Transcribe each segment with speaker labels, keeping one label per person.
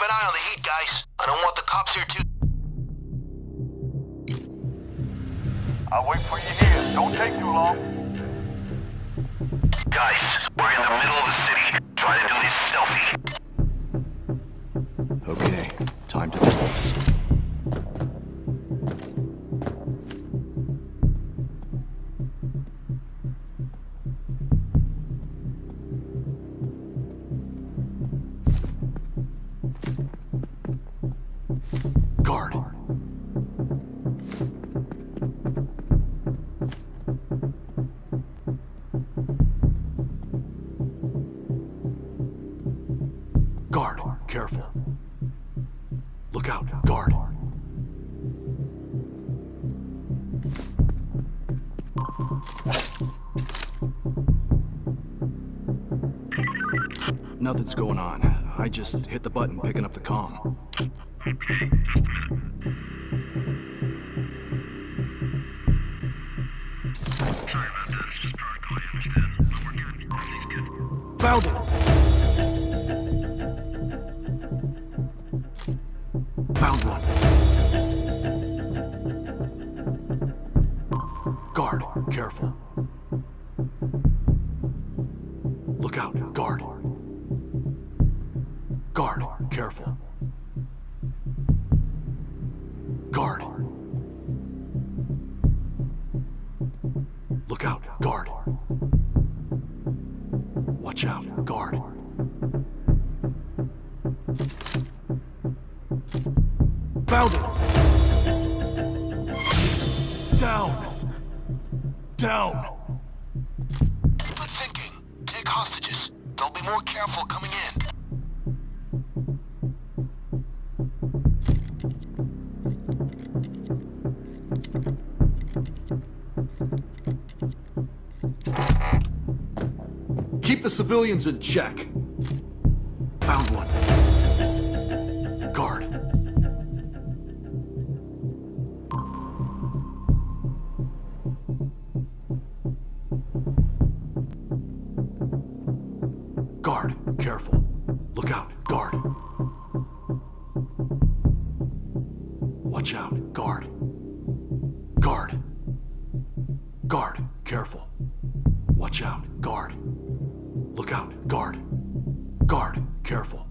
Speaker 1: an eye on the heat, guys. I don't want the cops here too.
Speaker 2: I'll wait for you here. Don't take too long.
Speaker 3: Guys, we're in the middle of the city. Try to do this stealthy.
Speaker 4: Okay, time to do this. Guard. Guard, careful. Look out, guard. Nothing's going on. I just hit the button picking up the comm. Found it! Found one. Guard, careful. Look out, guard. Guard, careful. Guard. Look out, guard. Watch out, guard. Found it! Down! Down!
Speaker 1: Good thinking. Take hostages. They'll be more careful coming in.
Speaker 4: Keep the civilians in check. Found one. Guard. Guard, careful. Look out, guard. Watch out, guard. Guard. Guard, careful. Watch out, guard. Look out, guard. Guard, careful.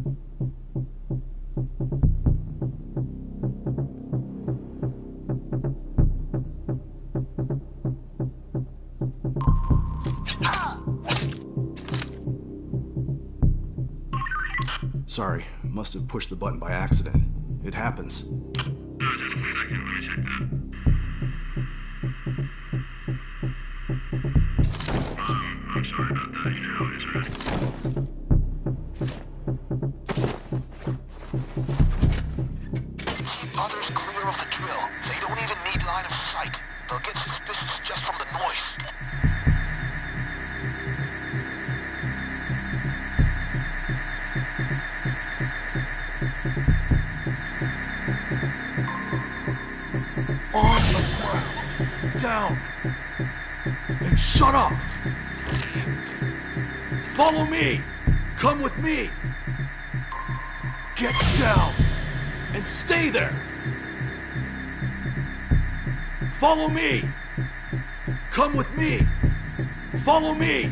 Speaker 4: Sorry, must have pushed the button by accident. It happens.
Speaker 5: Just a second, let me check that. I'm sorry about that, you know how it is, right?
Speaker 1: Keep others clear of the drill. They don't even need line of sight. They'll get suspicious just from the noise.
Speaker 4: On the ground. Down. And shut up. Follow me. Come with me. Get down. And stay there. Follow me. Come with me. Follow me.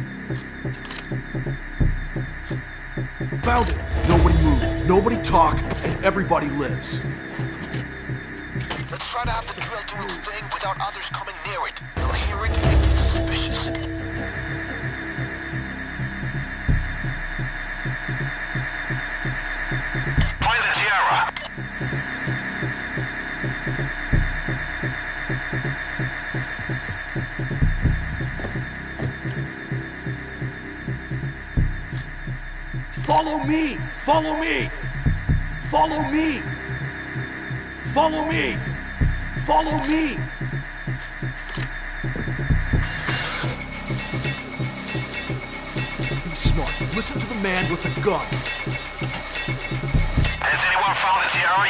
Speaker 4: Found it. Nobody move. Nobody talk. And everybody lives.
Speaker 1: Let's try to have the drill do its thing without others coming near it. They'll hear it and get suspicious.
Speaker 3: Find the Sierra.
Speaker 4: Follow me! Follow me! Follow me! Follow me! Follow me! Be smart. Listen to the man with the gun.
Speaker 3: Has anyone found the Sierra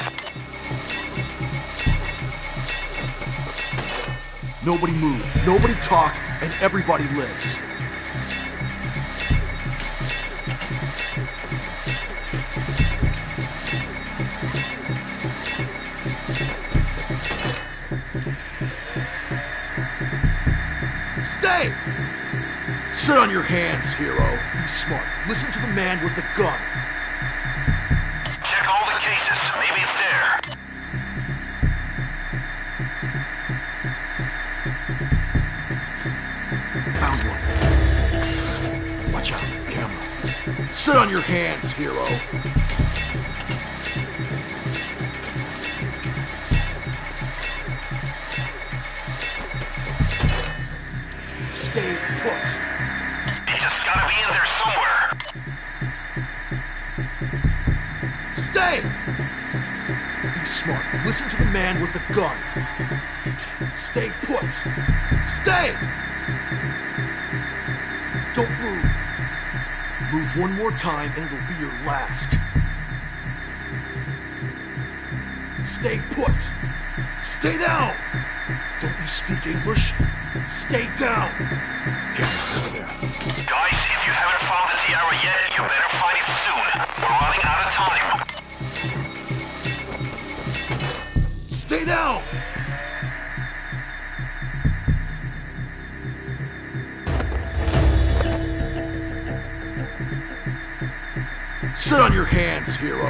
Speaker 3: yet?
Speaker 4: Nobody move. Nobody talk. And everybody lives. Stay! Sit on your hands, hero. Be smart. Listen to the man with the gun.
Speaker 3: Check all the cases. Maybe it's there.
Speaker 4: Found one. Watch out, camera. Sit on your hands, hero. Stay put.
Speaker 3: He just gotta be in there somewhere.
Speaker 4: Stay! Be smart. Listen to the man with the gun. Stay put. Stay! Don't move. Move one more time and it'll be your last. Stay put. Stay down! Don't you speak English? Stay down! Camera over there.
Speaker 3: Guys, if you haven't found the tiara yet, you better find it soon. We're running out of time.
Speaker 4: Stay down! Sit on your hands, hero.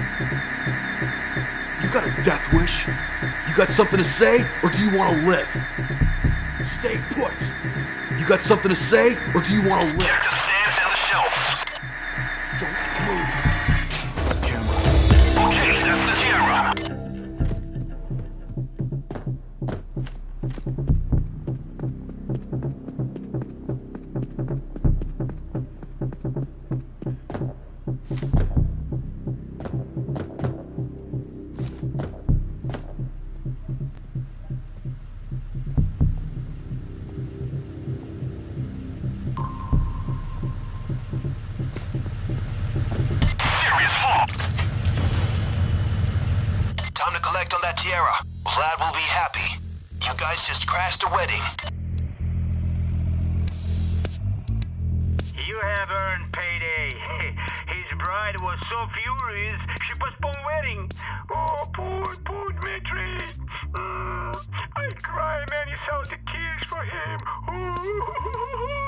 Speaker 4: You got a death wish? You got something to say, or do you want to live? Stay put. You got something to say, or do you want to live?
Speaker 3: Check the stands and the shelves.
Speaker 4: Don't move. Camera.
Speaker 3: Okay, that's the tiara.
Speaker 1: Time to collect on that tiara. Vlad will be happy. You guys just crashed a wedding.
Speaker 2: You have earned payday. His bride was so furious, she postponed wedding. Oh, poor Dmitri. I cry many salty tears for him.